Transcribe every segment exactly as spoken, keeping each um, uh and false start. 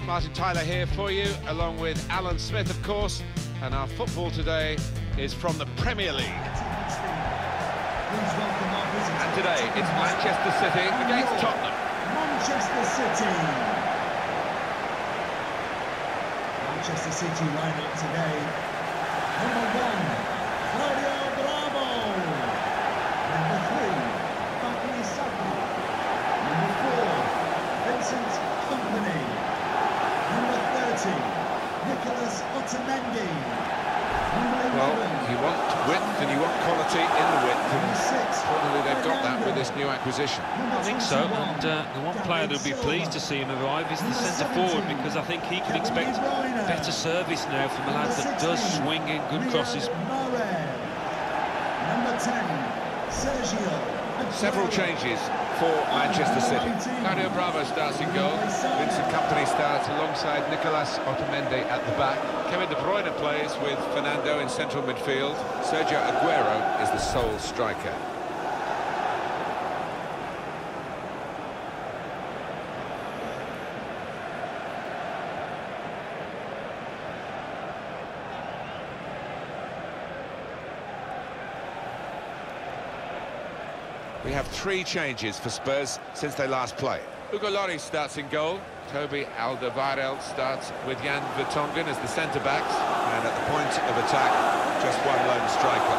Martin Tyler here for you, along with Alan Smith, of course, and our football today is from the Premier League. And today it's Manchester City against Tottenham. Manchester City. Manchester City lineup today. Number one, Claudio Bravo. Number three, Bakary Sagna. Number four, Vincent Kompany. Number thirty, Nicolas Otamendi. Well, you want width and you want quality in the width, and probably they've got that with this new acquisition. I think so, and uh, the one player that would be pleased to see him arrive is the centre-forward, because I think he can expect better service now from a lad that does swing in good crosses. Number ten, Sergio. Several changes for Manchester City. Claudio Bravo starts in goal. Vincent Kompany starts alongside Nicolas Otamendi at the back. Kevin De Bruyne plays with Fernando in central midfield. Sergio Aguero is the sole striker. We have three changes for Spurs since they last played. Hugo Lloris starts in goal. Toby Alderweireld starts with Jan Vertonghen as the centre-backs. And at the point of attack, just one lone striker.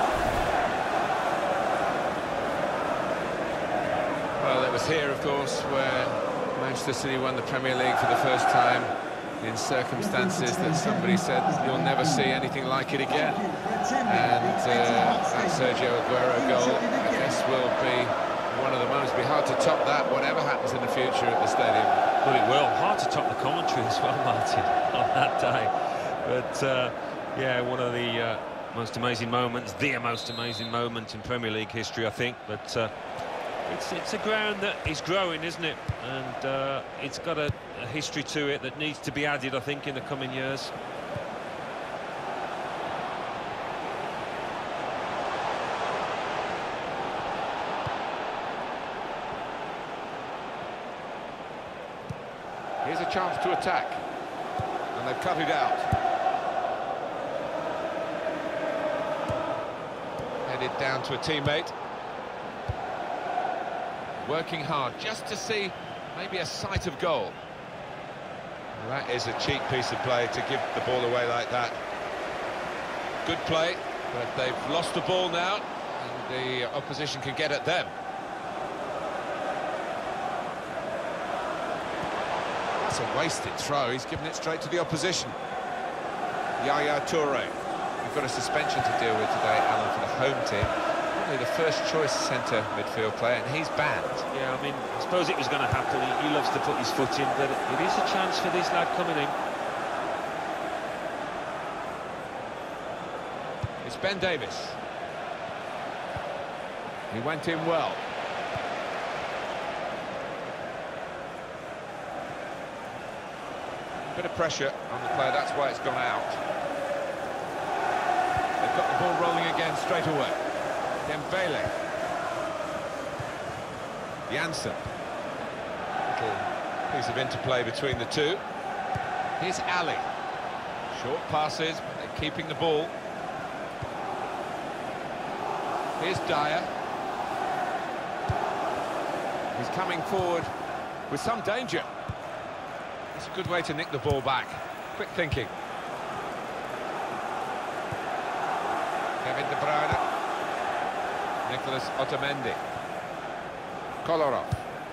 Well, it was here, of course, where Manchester City won the Premier League for the first time in circumstances that somebody said you'll never see anything like it again. And uh, that Sergio Aguero goal, I guess, will be one of the moments. It'll be hard to top that, whatever happens in the future at the stadium. Well, it will. Hard to top the commentary as well, Martin, on that day. But, uh, yeah, one of the uh, most amazing moments, the most amazing moment in Premier League history, I think. But uh, it's, it's a ground that is growing, isn't it? And uh, it's got a, a history to it that needs to be added, I think, in the coming years. Here's a chance to attack, and they've cut it out. Headed down to a teammate. Working hard just to see maybe a sight of goal. Well, that is a cheap piece of play to give the ball away like that. Good play, but they've lost the ball now, and the opposition can get at them. That's a wasted throw. He's given it straight to the opposition. Yaya Toure. We've got a suspension to deal with today, Alan, for the home team. Probably the first choice centre midfield player, and he's banned. Yeah, I mean, I suppose it was going to happen. He, he loves to put his foot in, but it is a chance for this lad coming in. It's Ben Davies. He went in well. Bit of pressure on the player, that's why it's gone out. They've got the ball rolling again straight away. Dembele. Janssen. Little piece of interplay between the two. Here's Ali. Short passes, but they're keeping the ball. Here's Dyer. He's coming forward with some danger. It's a good way to nick the ball back. Quick thinking. Kevin De Bruyne. Nicolas Otamendi. Kolarov.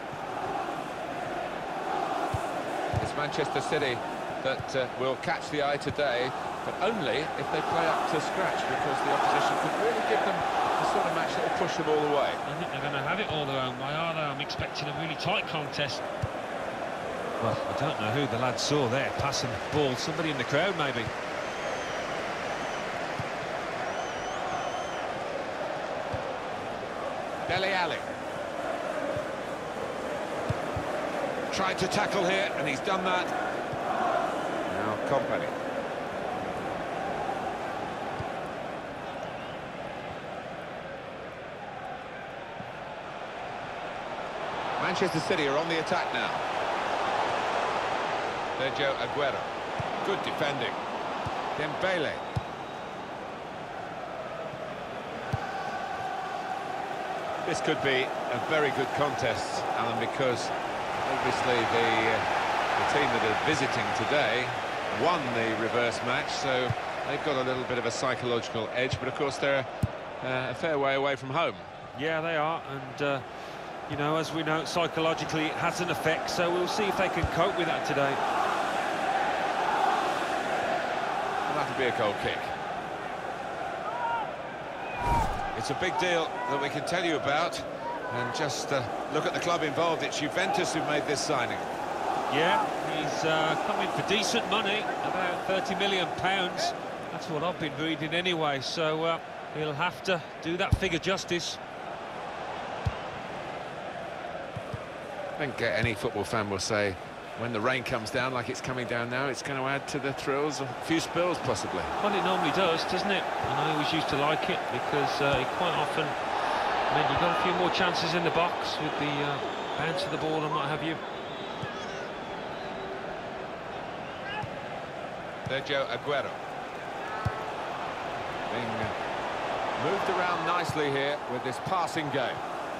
It's Manchester City that uh, will catch the eye today, but only if they play up to scratch, because the opposition could really give them the sort of match that will push them all the way. I think they're going to have it all their own way, are they? I'm expecting a really tight contest. Well, I don't know who the lad saw there, passing the ball. Somebody in the crowd, maybe. Dele Alli. Tried to tackle here, and he's done that. Now Kompany. Manchester City are on the attack now. Sergio Aguero. Good defending. Dembele. This could be a very good contest, Alan, because obviously the, uh, the team that are visiting today won the reverse match, so they've got a little bit of a psychological edge, but of course they're uh, a fair way away from home. Yeah, they are, and uh, you know, as we know, psychologically it has an effect, so we'll see if they can cope with that today. And that'll be a goal kick. It's a big deal that we can tell you about, and just uh, look at the club involved. It's Juventus who've made this signing. Yeah, he's uh, coming for decent money, about thirty million pounds. That's what I've been reading anyway, so uh, he'll have to do that figure justice. I think uh, any football fan will say, when the rain comes down like it's coming down now, it's going to add to the thrills, a few spills possibly. Well, it normally does, doesn't it? And I always used to like it because uh, it quite often meant you got a few more chances in the box with the uh, bounce of the ball and what have you. Sergio Aguero. Being uh, moved around nicely here with this passing game.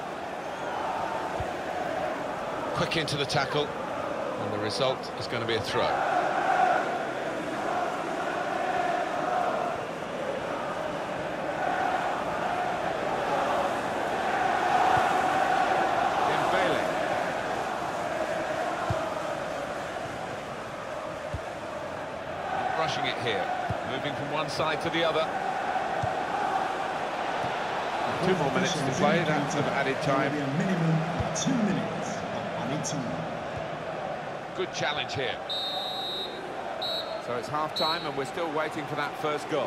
Quick into the tackle, and the result is going to be a throw. Dembele. Rushing it here, moving from one side to the other. Two more minutes to play, that's of added time. A minimum of two minutes of added time. Good challenge here. So it's half-time and we're still waiting for that first goal.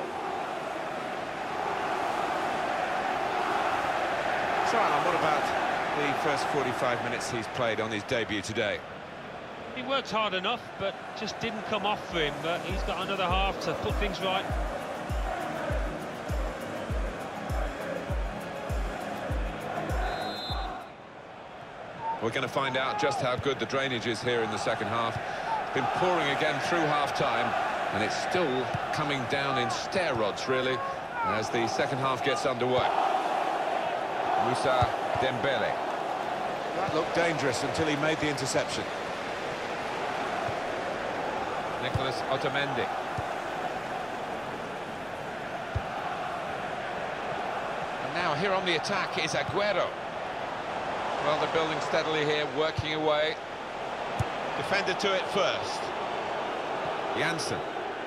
So Alan, what about the first forty-five minutes he's played on his debut today? He worked hard enough, but just didn't come off for him. But he's got another half to put things right. We're going to find out just how good the drainage is here in the second half. It's been pouring again through half-time, and it's still coming down in stair rods, really, as the second half gets underway. Moussa Dembele. That looked dangerous until he made the interception. Nicolas Otamendi. And now here on the attack is Aguero. Well, they're building steadily here, working away. Defender to it first. Janssen.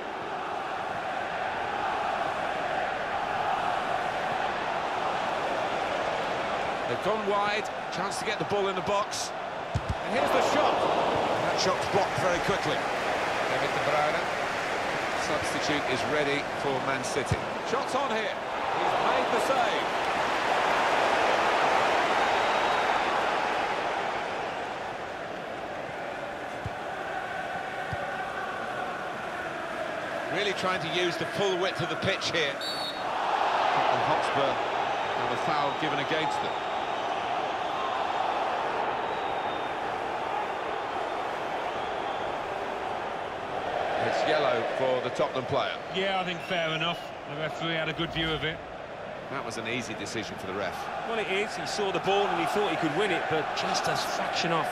They've gone wide, chance to get the ball in the box. And here's the shot. And that shot's blocked very quickly. David De Bruyne. Substitute is ready for Man City. Shots on here. He's made the save. Really trying to use the full width of the pitch here. Tottenham Hotspur have a foul given against them. It's yellow for the Tottenham player. Yeah, I think fair enough. The referee had a good view of it. That was an easy decision for the ref. Well, it is. He saw the ball and he thought he could win it, but just a fraction off.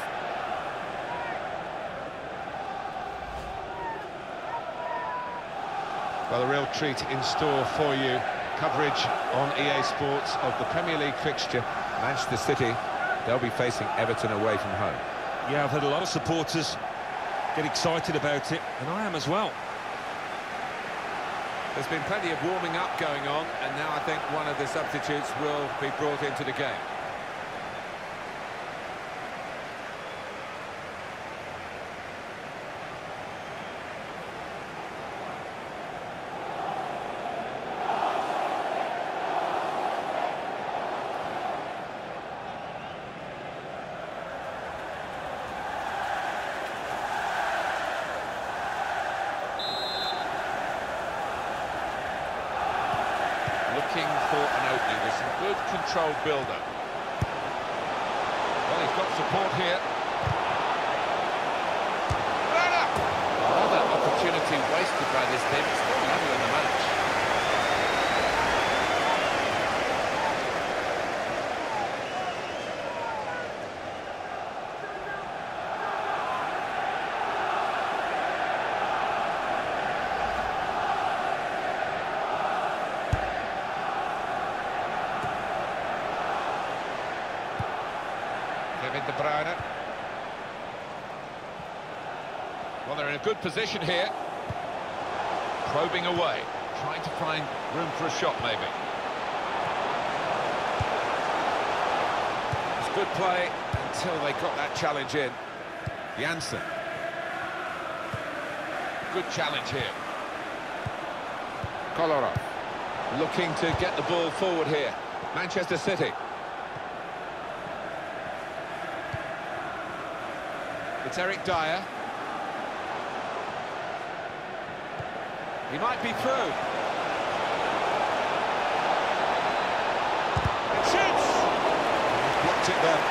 Well, a real treat in store for you. Coverage on E A Sports of the Premier League fixture. Manchester City, they'll be facing Everton away from home. Yeah, I've had a lot of supporters get excited about it, and I am as well. There's been plenty of warming up going on, and now I think one of the substitutes will be brought into the game. Looking for an opening with some good controlled build-up. Well, he's got support here. Well, they're in a good position here. Probing away, trying to find room for a shot, maybe. It's good play until they got that challenge in. Janssen. Good challenge here. Kolarov looking to get the ball forward here. Manchester City. It's Eric Dyer. He might be through. It shoots! He's blocked it there.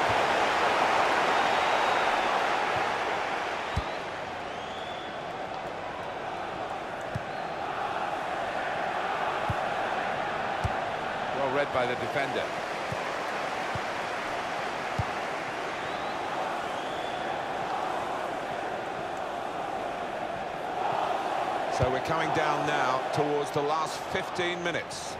Well read by the defender. So we're coming down now towards the last fifteen minutes.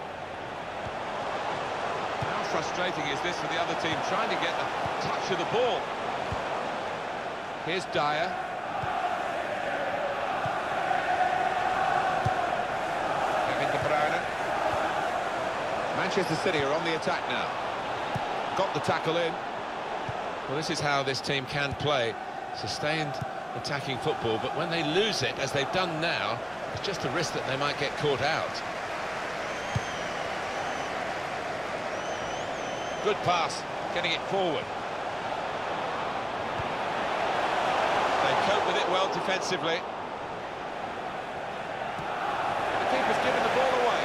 How frustrating is this for the other team, trying to get the touch of the ball? Here's Dyer. Kevin De Bruyne. Manchester City are on the attack now. Got the tackle in. Well, this is how this team can play. Sustained attacking football, but when they lose it, as they've done now, it's just a risk that they might get caught out. Good pass, getting it forward. They cope with it well defensively. The keeper's given the ball away.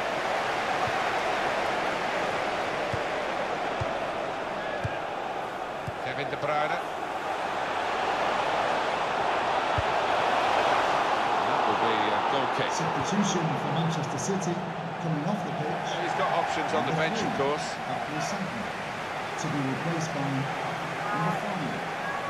Kevin De Bruyne. Substitution for Manchester City coming off the pitch. He's got options on the bench, of course. After a second, to be replaced by number five.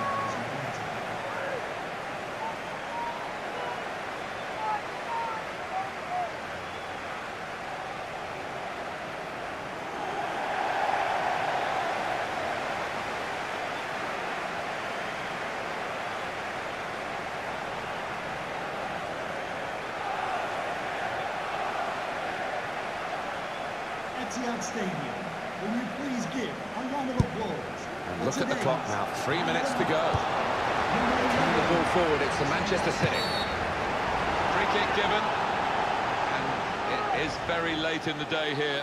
Etihad Stadium, will you please give a round of applause? And look at the clock now, three minutes to go. Turning the ball forward, it's the Manchester City. Free kick given, and it is very late in the day here.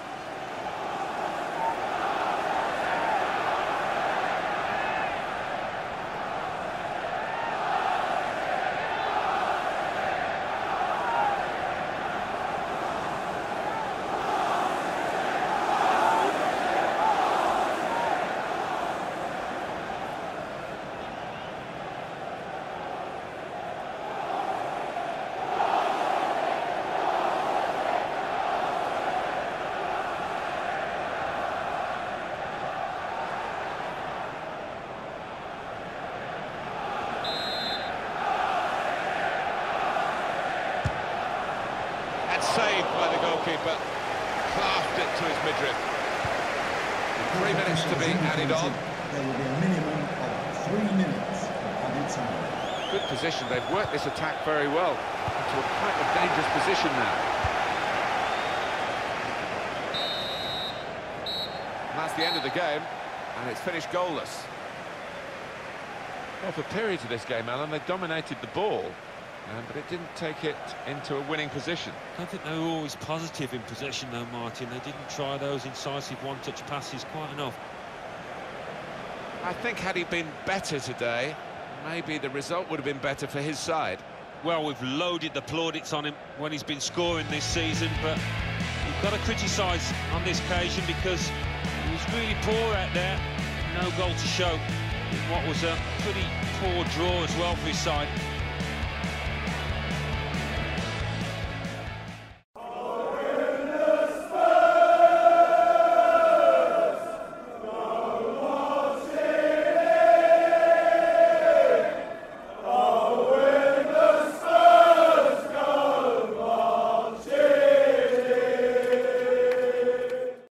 Saved by the goalkeeper, clasped it to his midriff. Three minutes to be added on. There will be a minimum of three minutes of added time. Good position, they've worked this attack very well into a quite a dangerous position now. And that's the end of the game, and it's finished goalless. Well, for periods of this game, Alan, they dominated the ball. Um, but it didn't take it into a winning position. I don't think they were always positive in possession though, Martin. They didn't try those incisive one-touch passes quite enough. I think had he been better today, maybe the result would have been better for his side. Well, we've loaded the plaudits on him when he's been scoring this season, but you've got to criticise on this occasion because he was really poor out there. No goal to show in what was a pretty poor draw as well for his side.